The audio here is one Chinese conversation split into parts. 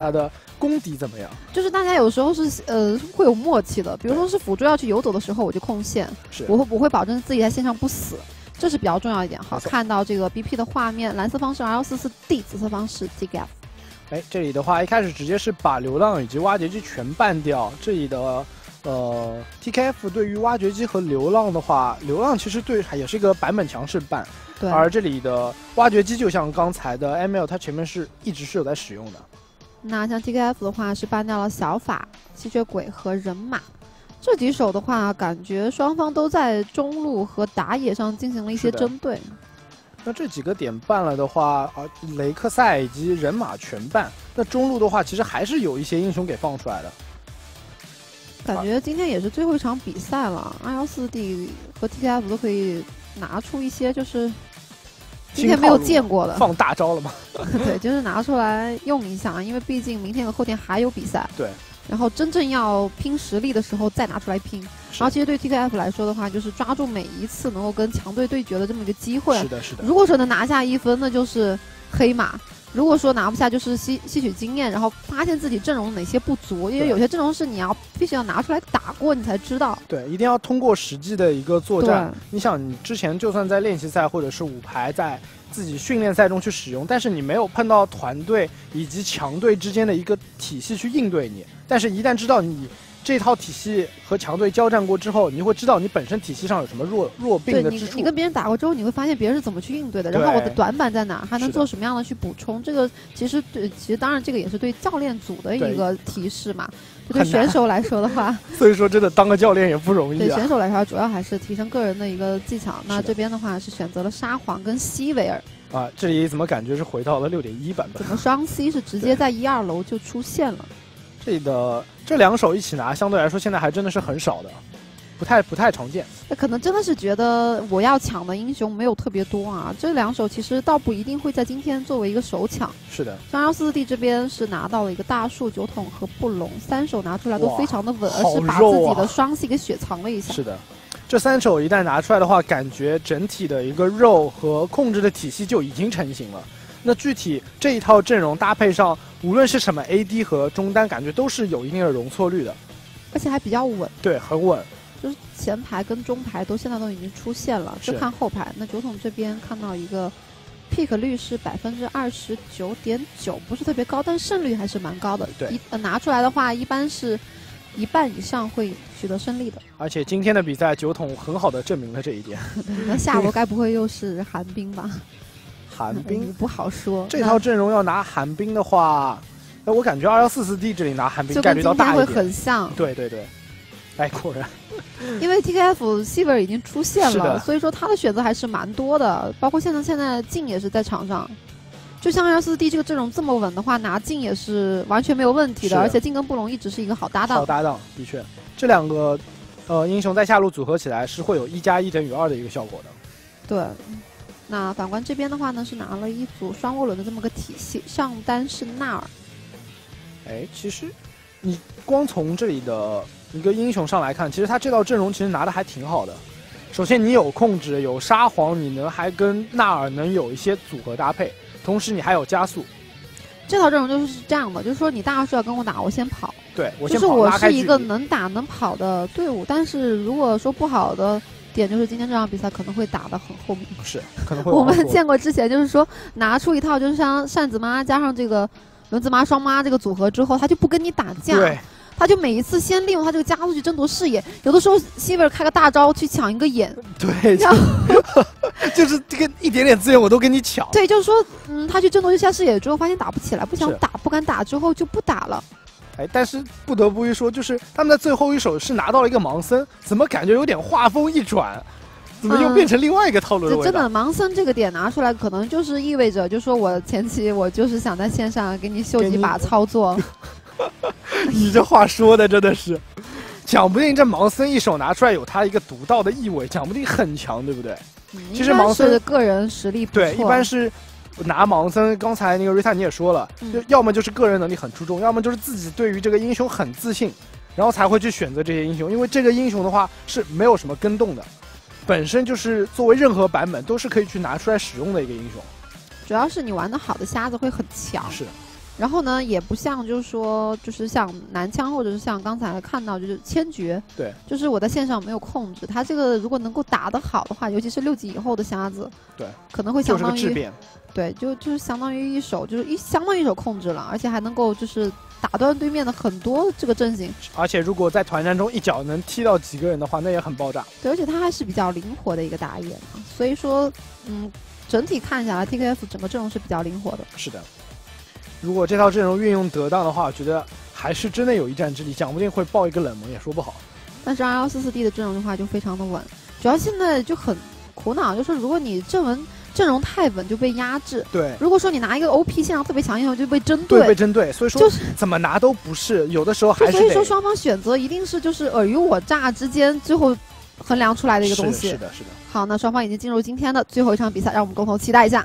他的功底怎么样？ 就是大家有时候是会有默契的，比如说是辅助要去游走的时候，我就控线，我会保证自己在线上不死，这是比较重要一点。好，看到这个 BP 的画面，蓝色方是 L44D， 紫色方是 DGF。 哎，这里的话一开始直接是把流浪以及挖掘机全办掉。这里的TKF 对于挖掘机和流浪的话，流浪其实也是一个版本强势办，对。而这里的挖掘机就像刚才的 ML， 它前面一直是有在使用的。 那像 TKF 的话是办掉了小法、吸血鬼和人马。这几手的话，感觉双方都在中路和打野上进行了一些针对。 那这几个点办了的话，雷克赛以及人马全办。那中路的话，其实还是有一些英雄给放出来的。 感觉今天也是最后一场比赛了，214D 和 TKF 都可以拿出一些就是今天没有见过的放大招了吗？ 对，就是拿出来用一下，因为毕竟明天和后天还有比赛。 对。 然后真正要拼实力的时候再拿出来拼。然后其实对 TKF 来说的话，就是抓住每一次能够跟强队对决的这么一个机会。 是的，是的。 如果说能拿下1分，那就是黑马；如果说拿不下，就是吸取经验，然后发现自己阵容哪些不足。因为有些阵容是你必须要拿出来打过，你才知道。 对，一定要通过实际的一个作战。你想，你之前就算在练习赛或者是5排在自己训练赛中去使用，但是你没有碰到团队以及强队之间的一个体系去应对你。但是，一旦知道你这套体系和强队交战过之后，你会知道你本身体系上有什么弱病的之处。 你跟别人打过之后，你会发现别人是怎么去应对的，然后我的短板在哪，还能做什么样的去补充。这个其实当然这个也是对教练组的一个提示嘛。对选手来说的话， 所以说真的当个教练也不容易。 对选手来说，主要还是提升个人的一个技巧。那这边的话是选择了沙皇跟西维尔。 啊，这里怎么感觉是回到了6.1版本？ 怎么双 C 是直接在1、2楼就出现了？ 这里的这2手一起拿，相对来说现在还真的是很少的，不太常见。 那可能真的是觉得我要抢的英雄没有特别多啊。这2手其实倒不一定会在今天作为一个首抢。 是的， 像214D这边是拿到了一个大树、9桶和布隆，3手拿出来都非常的稳，而是把自己的双 C 给雪藏了一下。 是的。这3手一旦拿出来的话，感觉整体的一个肉和控制的体系就已经成型了。那具体这一套阵容搭配上，无论是什么 AD 和中单，感觉都是有一定的容错率的， 而且还比较稳。 对，很稳。 就是前排跟中排现在都已经出现了，就看后排。那9桶这边看到一个 pick 率是29.9%，不是特别高，但胜率还是蛮高的。 对， 拿出来的话，一般是1半以上会取得胜利的。 而且今天的比赛，9桶很好的证明了这一点。 那下路该不会又是寒冰吧？ 寒冰不好说。 这套阵容要拿寒冰的话，那我感觉2144D 这里拿寒冰概率要大一点。 会很像。 对对对，哎，果然。 因为 TKF Silver 已经出现了，所以说他的选择还是蛮多的，包括现在镜也是在场上。就像2144D 这个阵容这么稳的话，拿镜也是完全没有问题的，而且镜跟布隆一直是一个好搭档。 好搭档，的确，这2个英雄在下路组合起来是会有1+1=2的一个效果的。 对。那反观这边的话呢，是拿了一组双涡轮的这么个体系，上单是纳尔。 哎，其实你光从这里的一个英雄上来看，其实他这套阵容其实拿的还挺好的。首先你有控制，有沙皇，你还跟纳尔能有一些组合搭配，同时你还有加速。 这套阵容就是这样的，就是说你大树要跟我打，我先跑。 对，我先跑，就是我是一个距离能打能跑的队伍，但是如果说不好的点就是今天这场比赛可能会打得很后面， 是可能会。 我们见过之前就是说拿出一套就是像扇子妈加上这个轮子妈双妈这个组合之后，他就不跟你打架， 对， 他就每一次先利用他这个加速去争夺视野，有的时候西维尔开个大招去抢一个眼， 对，就是这个一点点资源我都跟你抢。 对，就是说，他去争夺一下视野之后，发现打不起来，不想打，不敢打之后就不打了。 哎，但是不得不一说，就是他们在最后一手是拿到了一个盲僧，怎么感觉有点画风一转，怎么又变成另外一个套路的味道？ 真的，盲僧这个点拿出来，可能就是意味着，就说我前期我就是想在线上给你秀几把操作。 你这话说的真的是，讲不定这盲僧一手拿出来有他一个独到的意味，讲不定很强，对不对？其实盲僧个人实力不错， 对，一般是。拿盲僧，刚才那个瑞塔你也说了，就要么就是个人能力很出众，要么就是自己对于这个英雄很自信，然后才会去选择这些英雄。因为这个英雄的话是没有什么跟动的，本身就是作为任何版本都是可以去拿出来使用的一个英雄。 主要是你玩的好的瞎子会很强， 是。 然后呢，也不像就是说，就是像南枪或者是像刚才看到就是千珏， 对， 就是我在线上没有控制，它这个如果能够打得好的话，尤其是6级以后的瞎子， 对， 可能会相当于就是个质变， 对，就是相当于一手相当于一手控制了，而且还能够就是打断对面的很多这个阵型， 而且如果在团战中一脚能踢到几个人的话，那也很爆炸。 对，而且它还是比较灵活的一个打野，所以说，整体看下来 ，TKF 整个阵容是比较灵活的。 是的。如果这套阵容运用得当的话，我觉得还是真的有一战之力，讲不定会爆一个冷门也说不好。 但是2144D 的阵容的话就非常的稳，主要现在就很苦恼，就是如果你阵容太稳就被压制。 对， 如果说你拿一个 OP 线上特别强硬，就被针对。 对，被针对。所以说，就是怎么拿都不是，有的时候还是。 所以说双方选择一定是就是尔虞我诈之间最后衡量出来的一个东西。 是的，是的。 好，那双方已经进入今天的最后一场比赛，让我们共同期待一下。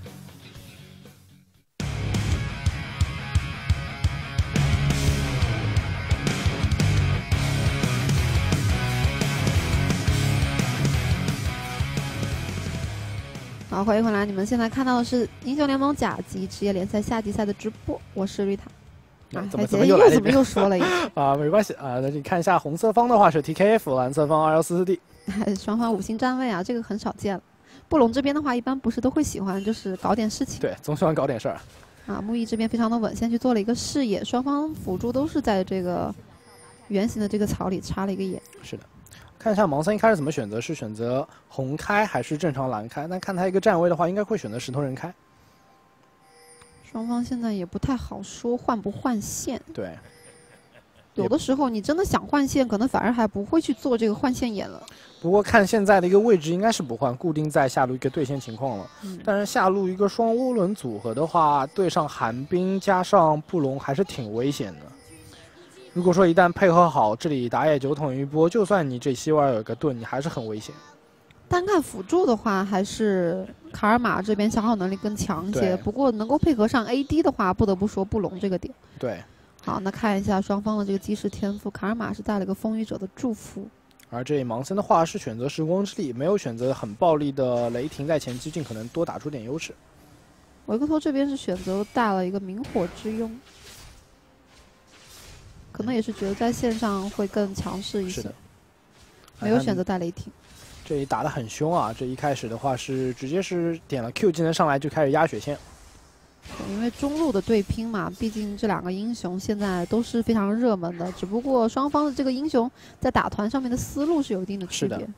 好，欢迎回来！你们现在看到的是英雄联盟甲级职业联赛夏季赛的直播，我是瑞塔。 怎么又说了一个啊？没关系啊，那你看一下红色方的话是 TKF， 蓝色方2144D， 双方5星站位啊，这个很少见了。布隆这边的话，一般不是都会喜欢就是搞点事情， 对，总喜欢搞点事儿。 啊，木易这边非常的稳，先去做了一个视野，双方辅助都是在这个圆形的这个草里插了一个眼。 是的。看一下盲僧一开始怎么选择，是选择红开还是正常蓝开？但看他一个站位的话，应该会选择石头人开。 双方现在也不太好说换不换线。 对， 有的时候你真的想换线，可能反而还不会去做这个换线眼了。 不过看现在的一个位置，应该是不换，固定在下路一个对线情况了。但是下路一个双涡轮组合的话，对上寒冰加上布隆还是挺危险的。如果说一旦配合好，这里打野9桶一波，就算你这希望有个盾，你还是很危险。 单看辅助的话，还是卡尔玛这边消耗能力更强一些。不过能够配合上 AD 的话，不得不说布隆这个点。 对。 好，那看一下双方的这个基石天赋，卡尔玛是带了个风雨者的祝福， 而这里盲僧的话是选择时光之力，没有选择很暴力的雷霆在前期，尽可能多打出点优势。 维克托这边是选择带了一个明火之拥。可能也是觉得在线上会更强势一些，没有选择带雷霆。 这里打得很凶啊！这一开始的话是直接是点了 Q 技能上来就开始压血线。 因为中路的对拼嘛，毕竟这2个英雄现在都是非常热门的，只不过双方的这个英雄在打团上面的思路是有一定的区别。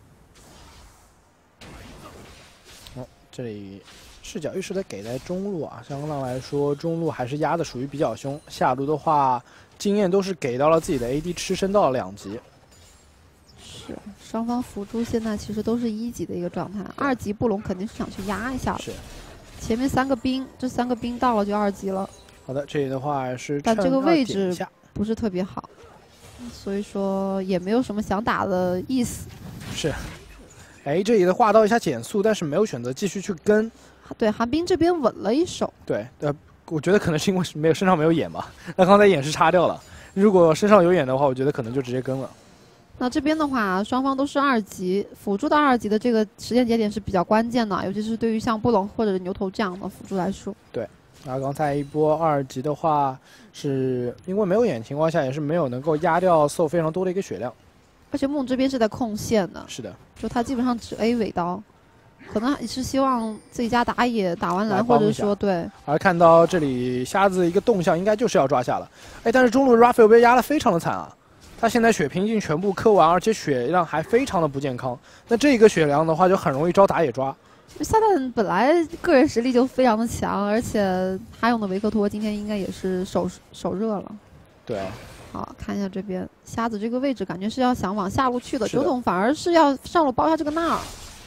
哦，这里视角预示的给在中路啊，相当来说中路还是压的属于比较凶，下路的话。经验都是给到了自己的 AD， 吃升到了2级。 是，双方辅助现在其实都是1级的一个状态，2级布隆肯定是想去压一下的。 是。 前面3个兵，这3个兵到了就2级了。 好的，这里的话是， 但这个位置不是特别好，所以说也没有什么想打的意思。 是。哎，这里的话到一下减速，但是没有选择继续去跟。 对，寒冰这边稳了一手。 对，我觉得可能是因为身上没有眼吧，那刚才眼是插掉了。如果身上有眼的话，我觉得可能就直接跟了。 那这边的话，双方都是2级，辅助到2级的这个时间节点是比较关键的，尤其是对于像布隆或者牛头这样的辅助来说。 对，然后刚才一波2级的话，是因为没有眼情况下，也是没有能够压掉受非常多的一个血量。 而且梦这边是在控线的。 是的。 就他基本上只 A 尾刀。可能是希望自己家打野打完蓝，或者说对。 而看到这里瞎子一个动向，应该就是要抓下了。哎，但是中路 Raphael 被压得非常的惨啊！他现在血瓶已经全部磕完，而且血量还非常的不健康。那这个血量的话，就很容易招打野抓。 撒旦本来个人实力就非常的强，而且他用的维克托今天应该也是手热了。 对。 好，看一下这边瞎子这个位置，感觉是要想往下路去的。9桶反而是要上路包一下这个纳尔。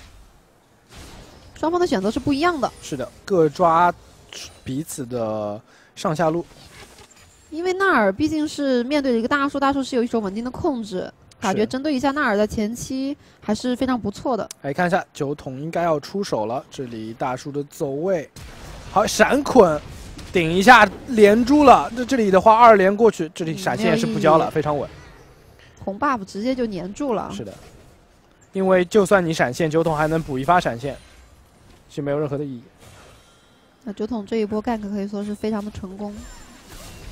双方的选择是不一样的。 是的，各抓彼此的上下路。 因为纳尔毕竟是面对着一个大树，大树是有一手稳定的控制，感觉针对一下纳尔在前期还是非常不错的。 来看一下9桶应该要出手了，这里大树的走位，好闪捆，顶一下连住了。这里的话2连过去，这里闪现是不交了，非常稳。 红 buff 直接就粘住了。 是的，因为就算你闪现，9桶还能补一发闪现。是没有任何的意义。 那9桶这一波 gank 可以说是非常的成功。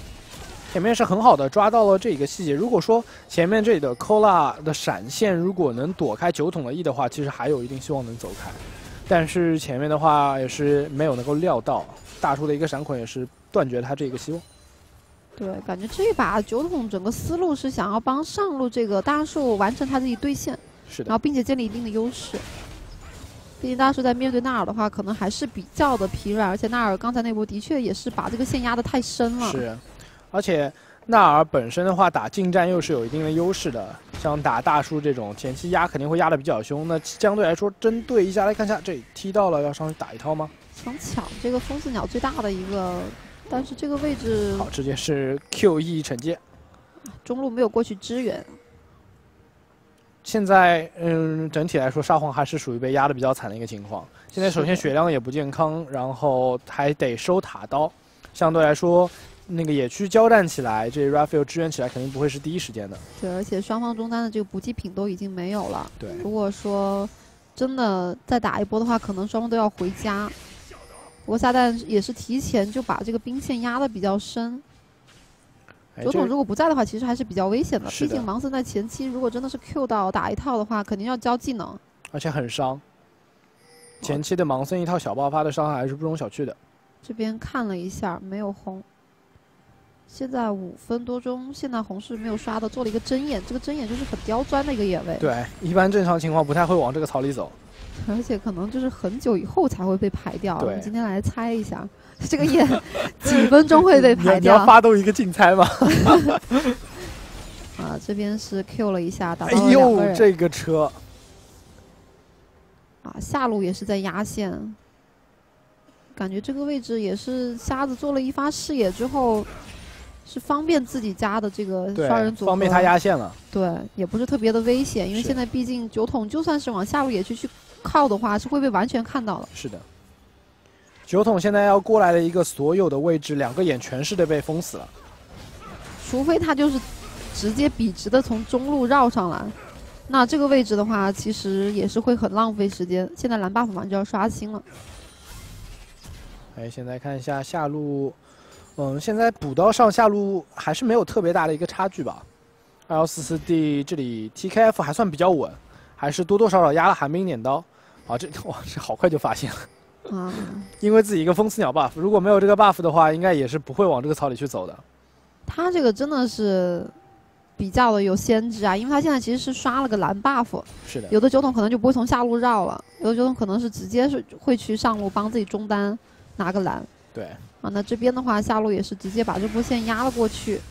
前面是很好的抓到了这一个细节。如果说前面这里的 Cola 的闪现如果能躲开酒桶的 E 的话，其实还有一定希望能走开。但是前面的话也是没有能够料到，大叔的一个闪捆也是断绝他这个希望。 对，感觉这一把酒桶整个思路是想要帮上路这个大树完成他自己对线， 是的， 然后并且建立一定的优势。毕竟大树在面对纳尔的话，可能还是比较的疲软，而且纳尔刚才那波的确也是把这个线压得太深了。 是，而且纳尔本身的话打近战又是有一定的优势的，像打大树这种前期压肯定会压得比较凶。那相对来说，针对一下来看一下，这里踢到了，要上去打一套吗？ 想抢这个风四鸟最大的一个，但是这个位置好，直接是 QE 惩戒， 中路没有过去支援。 现在，整体来说，沙皇还是属于被压得比较惨的一个情况。现在首先血量也不健康，然后还得收塔刀，相对来说，那个野区交战起来，这 Raphael 支援起来肯定不会是第一时间的。 对，而且双方中单的这个补给品都已经没有了。 对， 如果说真的再打一波的话，可能双方都要回家。不过撒旦也是提前就把这个兵线压得比较深。酒桶如果不在的话，其实还是比较危险的。毕竟盲僧在前期如果真的是 Q 到打一套的话，肯定要交技能， 而且很伤。前期的盲僧一套小爆发的伤害还是不容小觑的。 这边看了一下，没有红。现在5分多钟，现在红是没有刷的，做了一个针眼，这个针眼就是很刁钻的一个眼位。 对，一般正常情况不太会往这个槽里走， 而且可能就是很久以后才会被排掉。我们今天来猜一下。这个眼几分钟会被排掉？ 你要发动一个竞猜吗？ 啊，这边是 Q 了一下，打到了2个人。 这个车啊，下路也是在压线，感觉这个位置也是瞎子做了一发视野之后，是方便自己家的这个双人组合， 方便他压线了。 对，也不是特别的危险，因为现在毕竟酒桶就算是往下路野区去靠的话，是会被完全看到的。 是的。酒桶现在要过来的一个所有的位置，2个眼全是的被封死了， 除非他就是直接笔直的从中路绕上来，那这个位置的话，其实也是会很浪费时间。现在蓝 buff 马上就要刷新了。 哎，现在看一下下路，现在补刀上下路还是没有特别大的一个差距吧。244D 这里 TKF 还算比较稳，还是多多少少压了寒冰剪刀。啊，这好快就发现了。 啊， 因为自己一个风刺鸟 buff， 如果没有这个 buff 的话，应该也是不会往这个槽里去走的。 他这个真的是比较的有先知啊，因为他现在其实是刷了个蓝 buff。 是的。 有的酒桶可能就不会从下路绕了，有的酒桶可能是直接是会去上路帮自己中单拿个蓝。 对。 啊，那这边的话下路也是直接把这波线压了过去。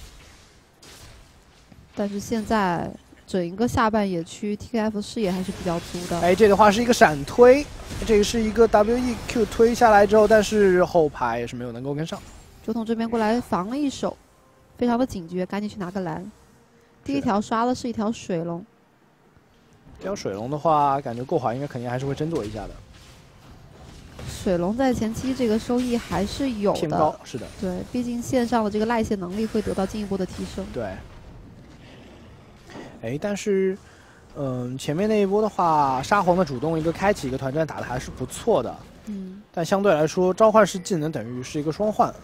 但是现在整一个下半野区 TKF 视野还是比较足的。 哎，这的话是一个闪推。这个是一个 WEQ 推下来之后，但是后排也是没有能够跟上。 酒桶这边过来防了一手，非常的警觉，赶紧去拿个蓝。第一条刷的是一条水龙。 这条水龙的话，感觉过好应该肯定还是会斟酌一下的。 水龙在前期这个收益还是有的， 偏高，是的。 对，毕竟线上的这个赖线能力会得到进一步的提升。 对。哎，但是。前面那一波的话，沙皇的主动一个开启一个团战打的还是不错的。但相对来说，召唤师技能等于是一个双换。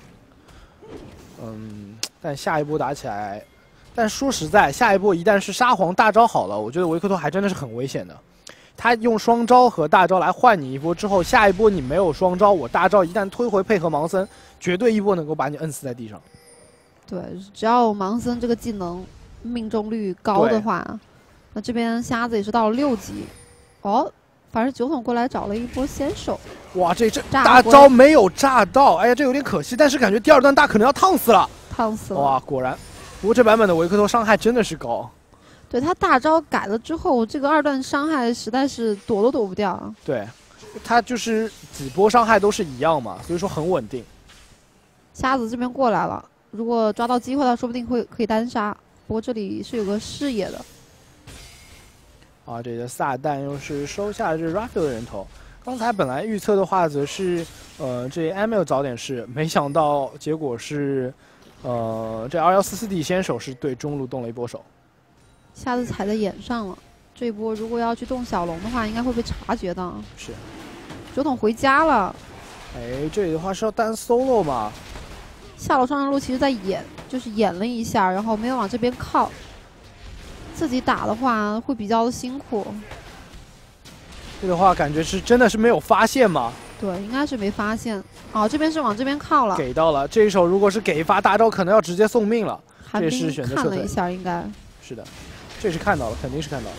但下一波打起来，但说实在，下一波一旦是沙皇大招好了，我觉得维克托还真的是很危险的。他用双招和大招来换你一波之后，下一波你没有双招，我大招一旦推回配合盲僧，绝对一波能够把你摁死在地上。 对，只要盲僧这个技能命中率高的话。那这边瞎子也是到了6级，哦，反正酒桶过来找了一波先手。 哇，这大招没有炸到，哎呀，这有点可惜。但是感觉第2段大可能要烫死了， 烫死了。 哇，果然，不过这版本的维克托伤害真的是高。 对他大招改了之后，这个2段伤害实在是躲都躲不掉。 对，他就是几波伤害都是一样嘛，所以说很稳定。 瞎子这边过来了，如果抓到机会，他说不定可以单杀。不过这里是有个视野的。 啊，这个撒旦又是收下了这 Raphael 的人头。刚才本来预测的话，则是这 Emil 早点试，没想到结果是这2144D 先手是对中路动了一波手。 瞎子踩在眼上了，这一波如果要去动小龙的话，应该会被察觉到。 是。 酒桶回家了。 哎，这里的话是要单 solo 嘛？ 下路上路其实在演， 就是演了一下，然后没有往这边靠。自己打的话会比较的辛苦。 这个话感觉是真的是没有发现吗？ 对，应该是没发现。哦，这边是往这边靠了。 给到了，这一手如果是给一发大招，可能要直接送命了。 寒冰这是选择撤退。 看了一下，应该是的，这是看到了，肯定是看到了。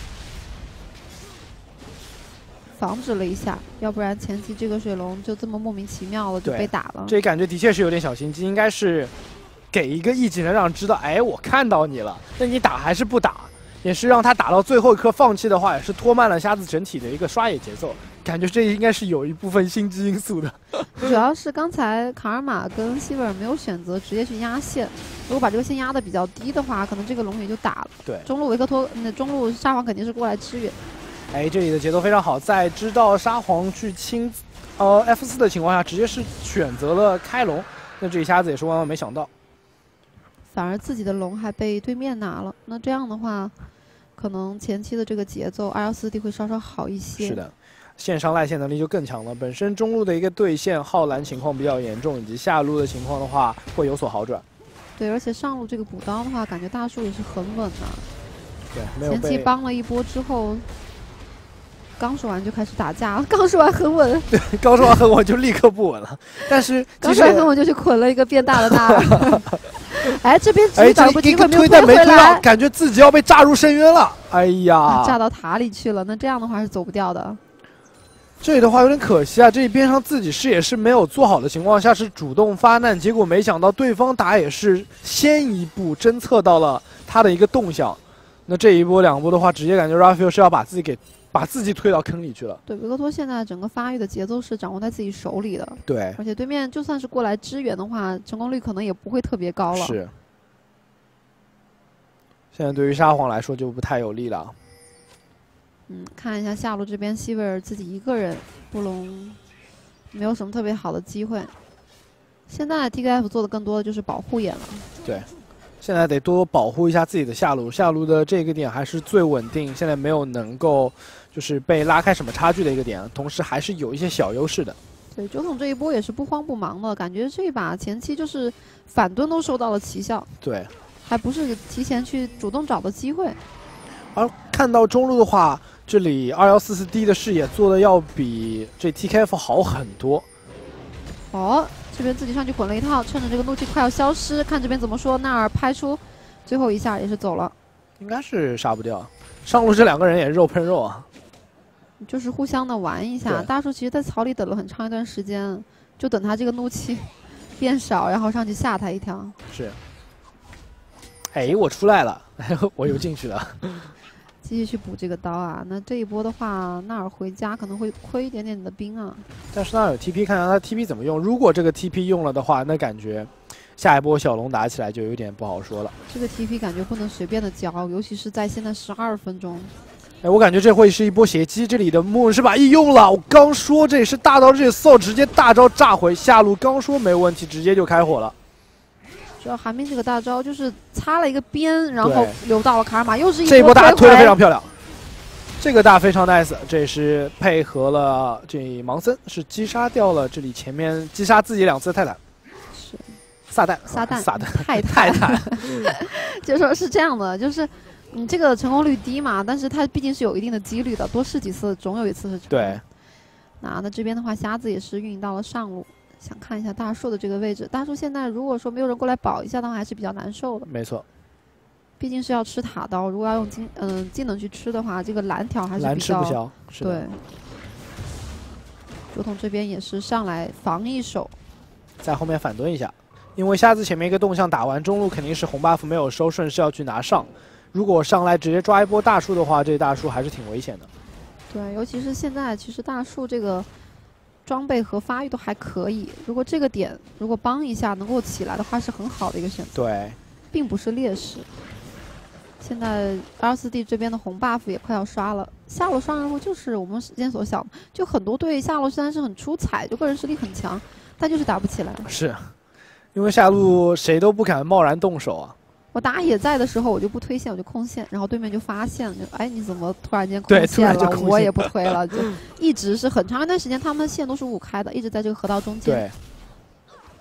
防止了一下，要不然前期这个水龙就这么莫名其妙的就被打了。 这感觉的确是有点小心机，应该是给一个一技能让人知道，哎，我看到你了，那你打还是不打？也是让他打到最后一刻放弃的话，也是拖慢了瞎子整体的一个刷野节奏。感觉这应该是有一部分心机因素的。 主要是刚才卡尔玛跟希维尔没有选择直接去压线，如果把这个线压的比较低的话，可能这个龙也就打了。 对， 中路维克托，中路沙皇肯定是过来支援。 哎，这里的节奏非常好，在知道沙皇去清F4的情况下，直接是选择了开龙，那这一下子也是万万没想到。 反而自己的龙还被对面拿了，那这样的话，可能前期的这个节奏214D会稍稍好一些。 是的，线上赖线能力就更强了。本身中路的一个对线耗蓝情况比较严重，以及下路的情况的话会有所好转。 对，而且上路这个补刀的话，感觉大树也是很稳的。 对，没有被前期帮了一波之后。刚说完就开始打架了，刚说完很稳， 对，刚说完很稳就立刻不稳了。但是刚说完很稳就去捆了一个变大的纳尔。哎，这边哎，这一个推但没推到，感觉自己要被炸入深渊了。哎呀， 炸到塔里去了，那这样的话是走不掉的。 这里的话有点可惜啊，这边上自己视野是没有做好的情况下是主动发难，结果没想到对方打野是先一步侦测到了他的一个动向，那这一波两波的话，直接感觉 Raphael 是要把自己推到坑里去了。 对，维克托现在整个发育的节奏是掌握在自己手里的。 对， 而且对面就算是过来支援的话，成功率可能也不会特别高了。 是。现在对于沙皇来说就不太有利了。 看一下下路这边，希维尔自己一个人，布隆没有什么特别好的机会。现在 TKF 做的更多的就是保护眼了。 对。现在得多保护一下自己的下路，下路的这个点还是最稳定，现在没有能够就是被拉开什么差距的一个点，同时还是有一些小优势的。 对，九统这一波也是不慌不忙的，感觉这一把前期就是反蹲都收到了奇效。 对， 还不是提前去主动找的机会。 而看到中路的话，这里2144D 的视野做的要比这 TKF 好很多。 哦。这边自己上去滚了一套，趁着这个怒气快要消失，看这边怎么说。纳尔拍出最后一下也是走了， 应该是杀不掉。上路这两个人也是肉碰肉啊， 就是互相的玩一下。大树其实在草里等了很长一段时间，就等他这个怒气变少，然后上去吓他一条。 是。哎，我出来了，我又进去了。 继续去补这个刀啊！那这一波的话，纳尔回家可能会亏一点点的兵啊。 但是纳尔有 TP， 看看他 TP 怎么用。如果这个 TP 用了的话，那感觉下一波小龙打起来就有点不好说了。 这个 TP 感觉不能随便的交，尤其是在现在12分钟。 哎，我感觉这会是一波邪机。这里的木是把 E 用了，我刚说这也是大刀，这扫直接大招炸回下路，刚说没问题，直接就开火了。 主要寒冰这个大招就是擦了一个边，然后留到了卡尔玛，又是这一波大推的非常漂亮，这个大非常 nice， 这也是配合了这盲僧是击杀掉了这里前面击杀自己2次的泰坦， 是撒旦泰坦， 就说是这样的，就是你这个成功率低嘛，但是它毕竟是有一定的几率的，多试几次总有一次是成功。 对， 那这边的话，瞎子也是运营到了上路。想看一下大树的这个位置，大树现在如果说没有人过来保一下的话，还是比较难受的。 没错， 毕竟是要吃塔刀，如果要用技能去吃的话，这个蓝条还是比较蓝吃不消。是的。 对，竹筒这边也是上来防一手， 在后面反蹲一下，因为瞎子前面一个动向打完中路肯定是红 buff 没有收，顺势要去拿上。如果上来直接抓一波大树的话，这大树还是挺危险的。 对，尤其是现在，其实大树这个。装备和发育都还可以，如果这个点如果帮一下能够起来的话，是很好的一个选择。 对， 并不是劣势。现在24D 这边的红 buff 也快要刷了，下路双人路就是我们之前所想，就很多队下路虽然是很出彩，就个人实力很强，但就是打不起来。 是，因为下路谁都不敢贸然动手啊。 我打野在的时候，我就不推线，我就控线，然后对面就发现，就哎你怎么突然间控线了？我也不推了，就一直是很长一段时间，他们线都是5开的，一直在这个河道中间。 对，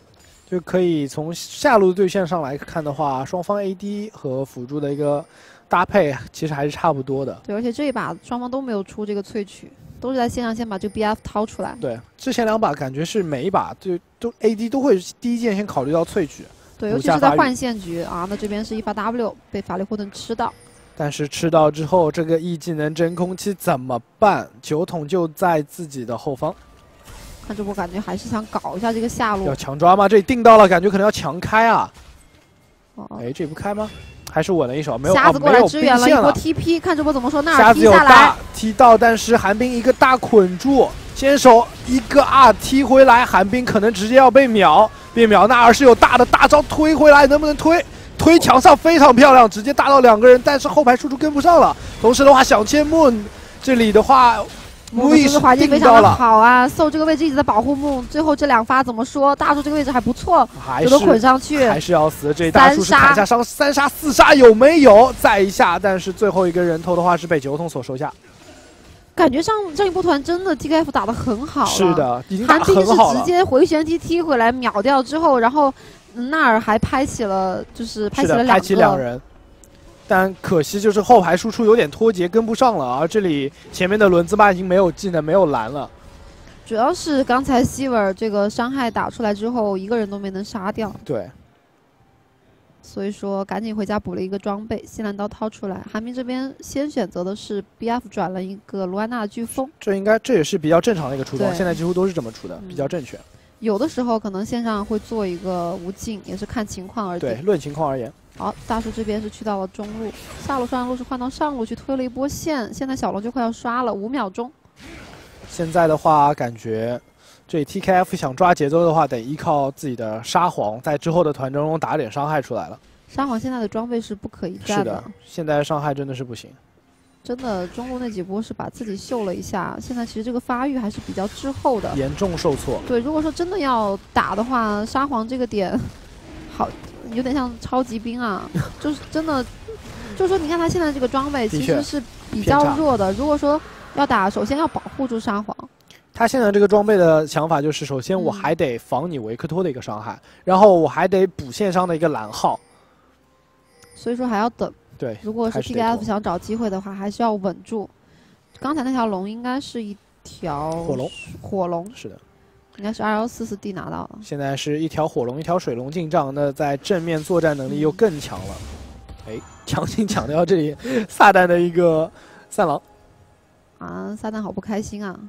就可以从下路对线上来看的话，双方 AD 和辅助的一个搭配其实还是差不多的。 对，而且这一把双方都没有出这个萃取，都是在线上先把这个 BF 掏出来。 对，之前2把感觉是每一把都 AD 都会第一件先考虑到萃取。 对，尤其是在换线局啊，那这边是一发 W 被法力霍顿吃到。 但是吃到之后，这个 E 技能真空期怎么办？酒桶就在自己的后方。 看这波感觉还是想搞一下这个下路。 要强抓吗？这里定到了，感觉可能要强开啊。哎，这不开吗？还是稳了一手，没有。 瞎子过来支援了一波 TP，看这波怎么说？纳尔踢下来， 踢到，但是寒冰一个大捆住，先手一个R踢回来，寒冰可能直接要被秒。被秒，纳尔是有大的大招推回来，能不能推？推墙上非常漂亮，直接大到2个人，但是后排输出跟不上了。同时的话，想切木这里的话，木易是环境非常的好啊，受这个位置一直在保护木，最后这2发怎么说？大树这个位置还不错，都捆上去， 还是要死。这里大树是砍下伤，3杀4杀有没有？再一下，但是最后一个人头的话是被酒桶所收下。 感觉上这一波团真的 TKF 打得很好了， 是的，已经打得很好了。 寒冰是直接回旋踢踢回来秒掉之后，然后纳尔还拍起了，就是拍起了2 人，但可惜就是后排输出有点脱节，跟不上了。而这里前面的轮子吧已经没有技能，没有蓝了。 主要是刚才希尔这个伤害打出来之后，一个人都没能杀掉。 对。 所以说，赶紧回家补了一个装备，西兰刀掏出来。寒冰这边先选择的是 BF 转了一个卢安娜飓风， 这也是比较正常的一个出装，现在几乎都是这么出的，比较正确。 有的时候可能线上会做一个无尽，也是看情况而定。 对，论情况而言。 好，大树这边是去到了中路，下路上路是换到上路去推了一波线，现在小龙就快要刷了，5秒钟。 现在的话，感觉这里 TKF 想抓节奏的话，得依靠自己的沙皇，在之后的团争中打点伤害出来了。 沙皇现在的装备是不可以战的。 是的，现在伤害真的是不行。 真的，中路那几波是把自己秀了一下，现在其实这个发育还是比较滞后的， 严重受挫。 对，如果说真的要打的话，沙皇这个点，好，有点像超级兵啊，就是真的，就是说，你看他现在这个装备其实是比较弱的。如果说要打，首先要保护住沙皇。 他现在这个装备的想法就是，首先我还得防你维克托的一个伤害，然后我还得补线上的一个蓝耗， 所以说还要等。 对， 如果是 TKF 想找机会的话，还是要稳住。刚才那条龙应该是一条火龙， 是的， 应该是2144D 拿到了。 现在是一条火龙，一条水龙进账，那在正面作战能力又更强了。哎，强行抢掉这里撒旦的一个散狼啊，撒旦好不开心啊！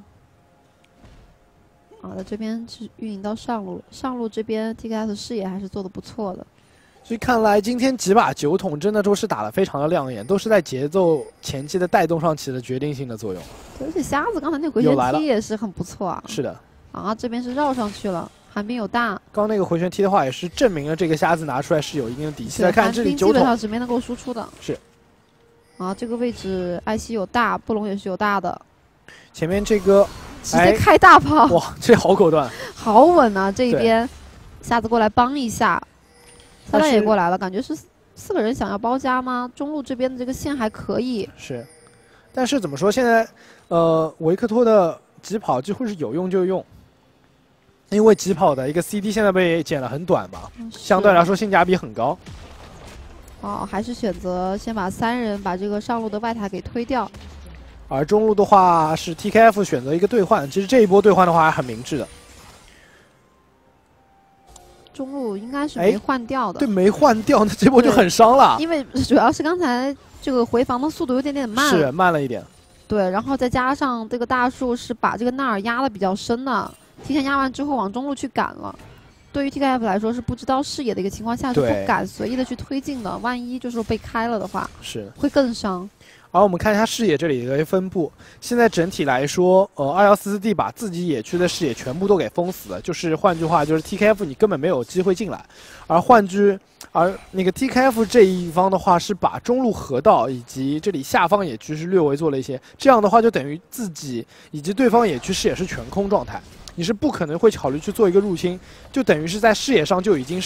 好的，这边是运营到上路，上路这边 TKF 视野还是做的不错的。 所以看来今天几把酒桶真的都是打得非常的亮眼，都是在节奏前期的带动上起了决定性的作用。 而且瞎子刚才那个回旋踢也是很不错啊。 是的。 啊，这边是绕上去了，寒冰有大。 刚那个回旋踢的话，也是证明了这个瞎子拿出来是有一定的底气。来看这里酒桶基本上是没能够输出的。 是。 啊，这个位置艾希有大，布隆也是有大的。 前面这个直接开大炮， 哇，这好果断， 好稳啊！这一边瞎子过来帮一下。撒旦也过来了，感觉是4个人想要包夹吗？中路这边的这个线还可以。 是，但是怎么说？现在维克托的疾跑几乎是有用就用，因为疾跑的一个 CD 现在被减了很短嘛，相对来说性价比很高。 哦，还是选择先把3人把这个上路的外塔给推掉。 而中路的话是 TKF 选择一个兑换，其实这一波兑换的话还很明智的。 中路应该是没换掉的， 对，没换掉，那这波就很伤了。 因为主要是刚才这个回防的速度有点慢， 是慢了一点。 对，然后再加上这个大树是把这个纳尔压的比较深的，提前压完之后往中路去赶了。对于 TKF 来说是不知道视野的一个情况下是不敢随意的去推进的，万一就是被开了的话， 是会更伤。 而我们看一下视野这里的分布，现在整体来说，2144D 把自己野区的视野全部都给封死了，就是换句话就是 TKF 你根本没有机会进来，而那个 TKF 这一方的话是把中路河道以及这里下方野区是略微做了一些，这样的话就等于自己以及对方野区视野是全空状态，你是不可能会考虑去做一个入侵，就等于是在视野上就已经是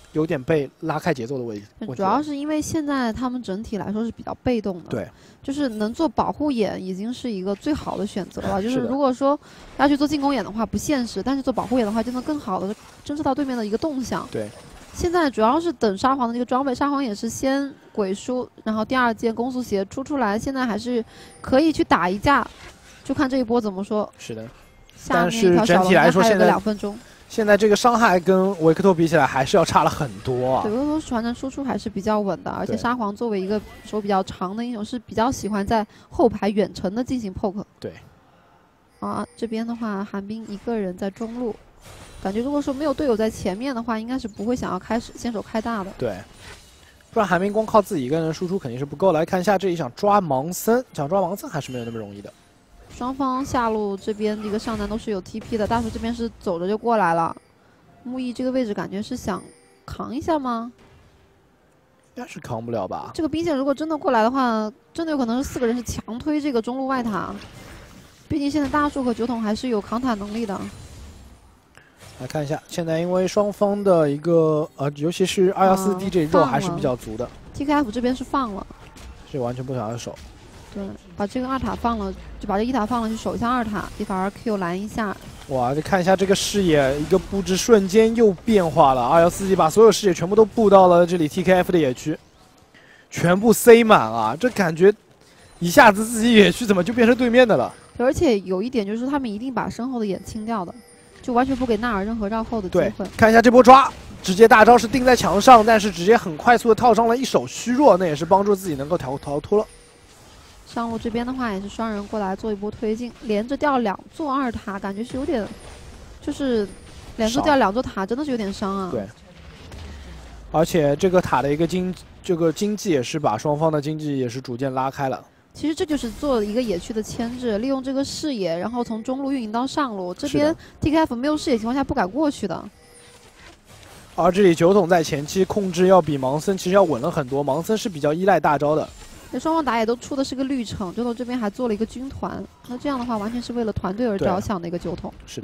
有点被拉开节奏的问题。 主要是因为现在他们整体来说是比较被动的， 对， 就是能做保护眼已经是一个最好的选择了。就是如果说要去做进攻眼的话不现实，但是做保护眼的话就能更好的侦测到对面的一个动向。 对， 现在主要是等沙皇的这个装备，沙皇也是先鬼书，然后第2件攻速鞋出来，现在还是可以去打一架，就看这一波怎么说。 是的， 但是整体来说现在2分钟。 现在这个伤害跟维克托比起来还是要差了很多啊。 对，维克托传承输出还是比较稳的，而且沙皇作为一个手比较长的英雄，是比较喜欢在后排远程的进行 poke。 对。 啊，这边的话，寒冰一个人在中路，感觉如果说没有队友在前面的话，应该是不会想要先手开大的。 对。不然寒冰光靠自己一个人输出肯定是不够。来看一下这一想抓盲僧，想抓盲僧还是没有那么容易的。 双方下路这边一个上单都是有 TP 的，大叔这边是走着就过来了。木易这个位置感觉是想扛一下吗？ 应该是扛不了吧。 这个兵线如果真的过来的话，真的有可能是4个人是强推这个中路外塔。毕竟现在大树和酒桶还是有扛塔能力的。 来看一下，现在因为双方的一个尤其是214D 这肉还是比较足的。 TKF 这边是放了， 是完全不想要守。 对，把这个2塔放了，就把这1塔放了，去守一下2塔，一反而 Q 拦一下。 哇，这看一下这个视野，一个布置瞬间又变化了。214D 把所有视野全部都布到了这里 TKF 的野区，全部塞满啊！这感觉一下子自己野区怎么就变成对面的了？ 而且有一点就是他们一定把身后的眼清掉的，就完全不给纳尔任何绕后的机会。 看一下这波抓，直接大招是定在墙上，但是直接很快速的套上了一手虚弱，那也是帮助自己能够逃脱了。 上路这边的话也是双人过来做一波推进，连着掉2座2塔，感觉是有点，就是连着掉2座塔，真的是有点伤啊。 对，而且这个塔的一个经济也是把双方的经济也是逐渐拉开了。 其实这就是做一个野区的牵制，利用这个视野，然后从中路运营到上路。这边 TKF 没有视野情况下不敢过去的。 而这里酒桶在前期控制要比盲僧其实要稳了很多，盲僧是比较依赖大招的。 那双方打野都出的是个绿城，酒桶这边还做了一个军团，那这样的话完全是为了团队而着想的一个酒桶。 是的。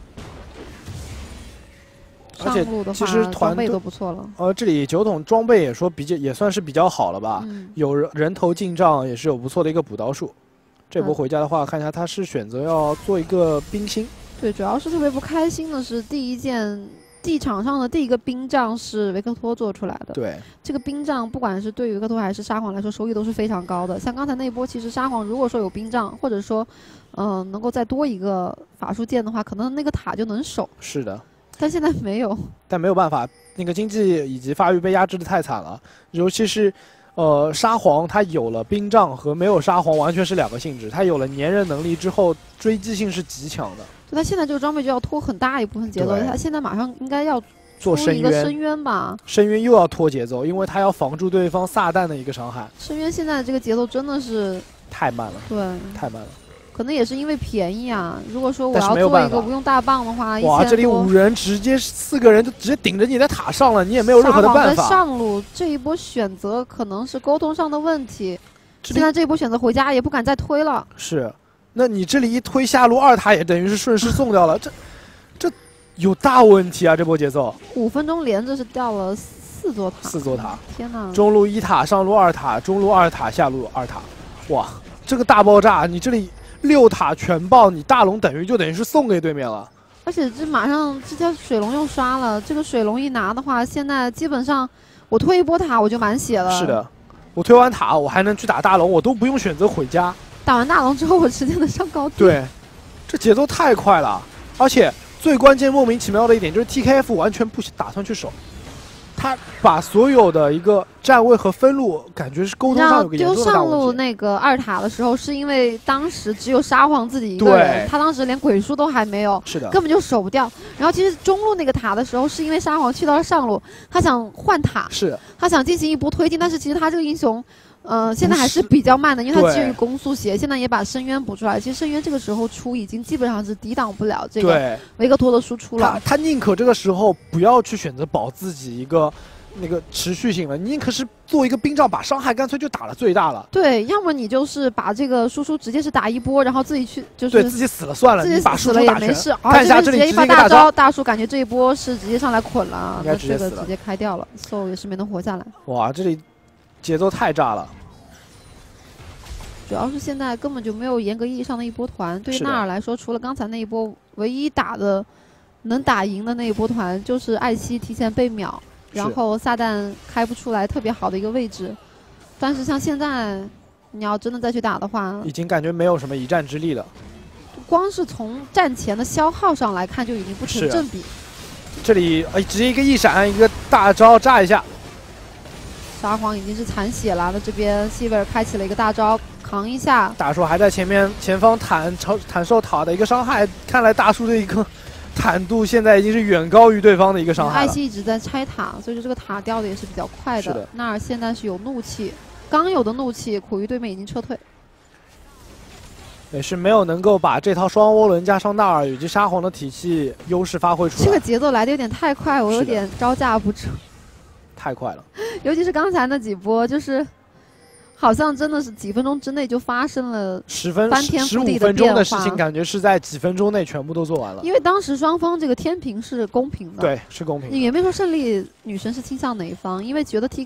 上路的话，装备都不错了。 这里酒桶装备也算是比较好了吧？有人头进账，也是有不错的一个补刀术。这波回家的话，看一下他是选择要做一个冰心。 对，主要是特别不开心的是第一件。地场上的第一个冰杖是维克托做出来的。 对， 这个冰杖不管是对于维克托还是沙皇来说，收益都是非常高的。像刚才那一波，其实沙皇如果说有冰杖，或者说，能够再多一个法术剑的话，可能那个塔就能守。 是的， 但现在没有。 但没有办法，那个经济以及发育被压制的太惨了，尤其是。沙皇它有了冰杖和没有沙皇完全是2个性质。它有了粘人能力之后，追击性是极强的。 就他现在这个装备就要拖很大一部分节奏，他现在马上应该要做一个深渊吧？ 深渊又要拖节奏，因为他要防住对方撒旦的一个伤害。 深渊现在这个节奏真的是太慢了， 对， 太慢了。 可能也是因为便宜啊。如果说我要做一个无用大棒的话， 哇，这里5人直接4个人就直接顶着你在塔上了，你也没有任何的办法。 在上路这一波选择可能是沟通上的问题，现在这一波选择回家也不敢再推了。 是，那你这里一推下路2塔也等于是顺势送掉了，这有大问题啊！这波节奏 5分钟连着是掉了4座塔 ，4座塔， 天哪！ 中路1塔，上路2塔，中路2塔，下路2塔，哇，这个大爆炸，你这里。6塔全爆，你大龙等于是送给对面了。 而且这马上这条水龙又刷了，这个水龙一拿的话，现在基本上我推一波塔我就满血了。 是的，我推完塔我还能去打大龙，我都不用选择回家。 打完大龙之后，我直接能上高地。 对，这节奏太快了，而且最关键莫名其妙的一点就是 TKF 完全不打算去守。他把所有的一个站位和分路，感觉是沟通上有个严重的大问题。 就上路那个2塔的时候，是因为当时只有沙皇自己一个人，他当时连鬼术都还没有， 是的， 根本就守不掉。然后其实中路那个塔的时候，是因为沙皇去到了上路，他想换塔， 是他想进行一波推进，但是其实他这个英雄。现在还是比较慢的，因为它基于攻速鞋，现在也把深渊补出来。其实深渊这个时候出已经基本上是抵挡不了这个维克托的输出了。 他宁可这个时候不要去选择保自己一个那个持续性了。你可是做一个冰杖，把伤害干脆就打了最大了。 对，要么你就是把这个输出直接是打一波，然后自己去就是对自己死了算了， 自己把输死了也出打全。 没事。 看一下这里直接一发大招，大叔感觉这一波是直接上来捆了，那这个直接开掉了，So 也是没能活下来。 哇，这里节奏太炸了。 主要是现在根本就没有严格意义上的一波团，对于纳尔来说，除了刚才那一波唯一打的能打赢的那一波团，就是艾希提前被秒，然后撒旦开不出来特别好的一个位置。但是像现在，你要真的再去打的话， 已经感觉没有什么一战之力了。 光是从战前的消耗上来看，就已经不成正比。 这里直接一个一闪，一个大招炸一下。 沙皇已经是残血了，那这边希维尔开启了一个大招。扛一下， 大叔还在前方坦受塔的一个伤害，看来大叔的一个坦度现在已经是远高于对方的一个伤害了。 艾希一直在拆塔，所以说这个塔掉的也是比较快的。纳尔现在是有怒气，刚有的怒气苦于对面已经撤退， 也是没有能够把这套双涡轮加上纳尔以及沙皇的体系优势发挥出来。 这个节奏来的有点太快，我有点招架不住。 太快了， 尤其是刚才那几波，就是。好像真的是几分钟之内就发生了翻天覆地的变化。15 分钟的事情，感觉是在几分钟内全部都做完了。 因为当时双方这个天平是公平的， 对，是公平的。 也没说胜利女神是倾向哪一方，因为觉得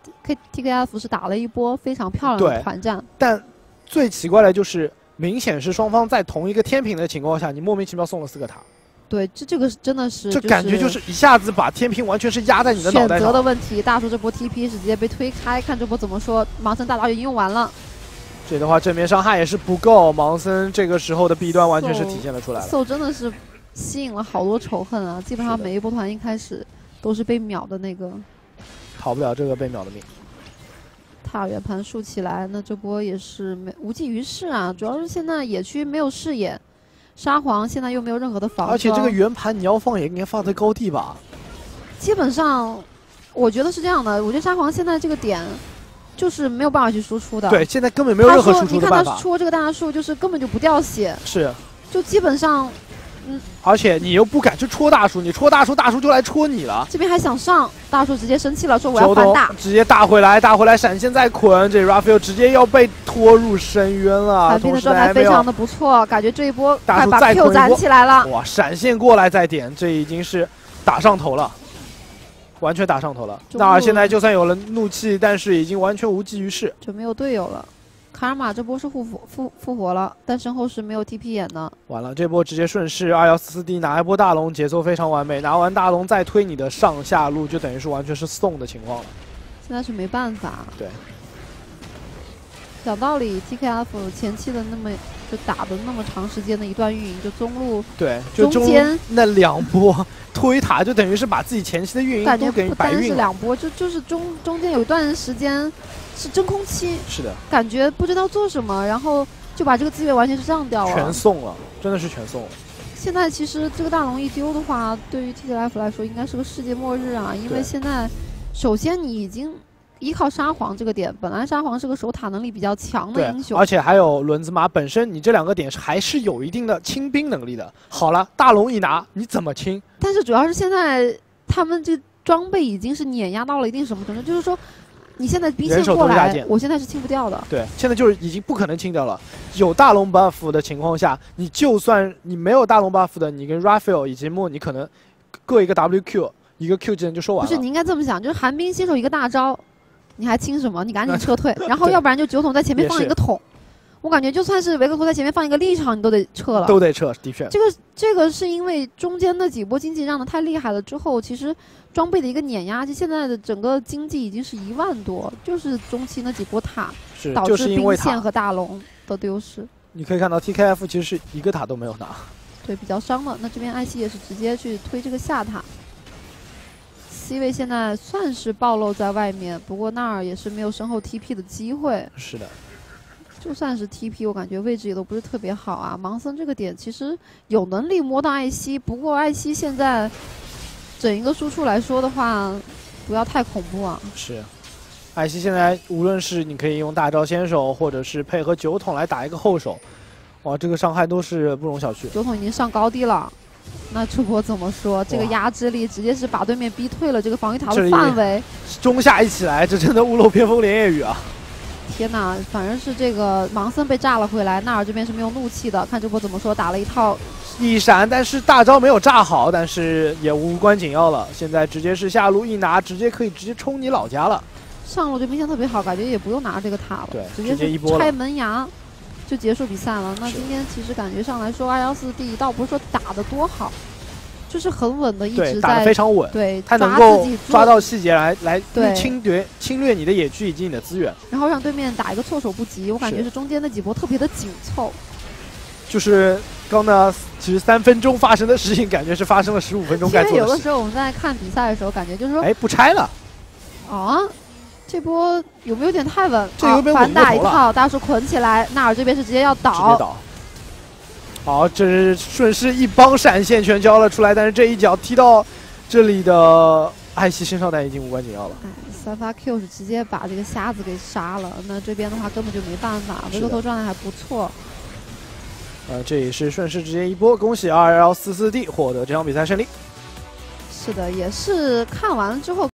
TKF 是打了一波非常漂亮的团战。 但最奇怪的就是，明显是双方在同一个天平的情况下，你莫名其妙送了4个塔。 对，这个真的是， 这感觉就是一下子把天平完全是压在你的脑袋上。 选择的问题，大叔这波 TP 是直接被推开，看这波怎么说。盲僧大招已经用完了， 这的话正面伤害也是不够，盲僧这个时候的弊端完全是体现了出来了。 So 真的是吸引了好多仇恨啊！基本上每一波团一开始都是被秒的那个， 逃不了这个被秒的命。 塔圆盘竖起来，那这波也是无济于事啊！主要是现在野区没有视野。沙皇现在又没有任何的防， 而且这个圆盘你要放也应该放在高地吧。 基本上，我觉得是这样的。我觉得沙皇现在这个点就是没有办法去输出的。 对，现在根本没有任何输出的办法。 你看他戳这个大树，就是根本就不掉血。 是。 就基本上， 而且你又不敢去戳大树，你戳大树，大树就来戳你了。 这边还想上，大树直接生气了，说我要还大， 直接大回来，闪现再捆，这 Raphael 直接要被拖入深渊了。 寒冰的状态非常的不错，感觉这一波大树把 Q 攒起来了。 哇，闪现过来再点，这已经是打上头了，完全打上头了。纳尔现在就算有了怒气，但是已经完全无济于事， 就没有队友了。卡尔玛这波是复活了，但身后是没有 TP 眼的。 完了，这波直接顺势2144D拿一波大龙，节奏非常完美。拿完大龙再推你的上下路，就等于是完全是送的情况了。 现在是没办法。 对。 讲道理 ，TKF 前期的就打的那么长时间的一段运营，就中路对，就中间那2波推塔，就等于是把自己前期的运营都给白运了。 是2波，就是中间有一段时间。是真空期， 是的， 感觉不知道做什么，然后就把这个资源完全是让掉了， 全送了，真的是全送了。 现在其实这个大龙一丢的话，对于 TKF 来说应该是个世界末日啊！因为现在，首先你已经依靠沙皇这个点，本来沙皇是个守塔能力比较强的英雄， 而且还有轮子马本身，你这2个点还是有一定的清兵能力的。好了，大龙一拿，你怎么清？ 但是主要是现在他们这装备已经是碾压到了一定什么程度，就是说。你现在兵线过来，我现在是清不掉的。 对，现在就是已经不可能清掉了。有大龙 buff 的情况下，你就算你没有大龙 buff 的，你跟 Raphael 以及莫，你可能各一个 WQ， 一个 Q 技能就收完了。 不是，你应该这么想，就是寒冰新手一个大招，你还清什么？你赶紧撤退，然后要不然就9桶在前面放一个桶。我感觉就算是维克托在前面放一个立场，你都得撤了。 都得撤，的确。 这个是因为中间那几波经济让的太厉害了，之后其实装备的一个碾压，就现在的整个经济已经是1万多，就是中期那几波塔导致兵线和大龙的丢失。 你可以看到 TKF 其实是一个塔都没有拿， 对，比较伤了。那这边艾希也是直接去推这个下塔。C 位现在算是暴露在外面，不过纳尔也是没有身后 TP 的机会。 是的。 就算是 TP， 我感觉位置也都不是特别好啊。盲僧这个点其实有能力摸到艾希，不过艾希现在整一个输出来说的话，不要太恐怖啊。 是，艾希现在无论是你可以用大招先手，或者是配合9桶来打一个后手，哇，这个伤害都是不容小觑。 9桶已经上高地了， 那主播怎么说？这个压制力直接是把对面逼退了这个防御塔的范围。 中下一起来，这真的屋漏偏逢连夜雨啊！ 天哪，反正是这个盲僧被炸了回来，纳尔这边是没有怒气的。看主播怎么说，打了一套一闪，但是大招没有炸好，但是也无关紧要了。现在直接是下路一拿，直接冲你老家了。 上路这兵线特别好，感觉也不用拿这个塔了， 对， 直接一波拆门牙就结束比赛了。那今天其实感觉上来说，214D倒不是说打得多好，就是很稳的，一直在打得非常稳。 对， 他能够抓到细节来侵略你的野区以及你的资源， 然后让对面打一个措手不及。我感觉是中间那几波特别的紧凑。 就是刚呢，其实3分钟发生的事情，感觉是发生了15分钟该做的事。 因为有的时候我们在看比赛的时候，感觉就是说， 哎，不拆了啊。这波有没有点太稳？ 这有点反打一套，大树捆起来，纳尔这边是直接要倒。 直接倒。好，这是顺势一帮闪现全交了出来，但是这一脚踢到这里的艾希身上，但已经无关紧要了。 3发 Q 是直接把这个瞎子给杀了，那这边的话根本就没办法，回头状态还不错。 这也是顺势直接一波，恭喜21144D 获得这场比赛胜利。 是的，也是看完了之后。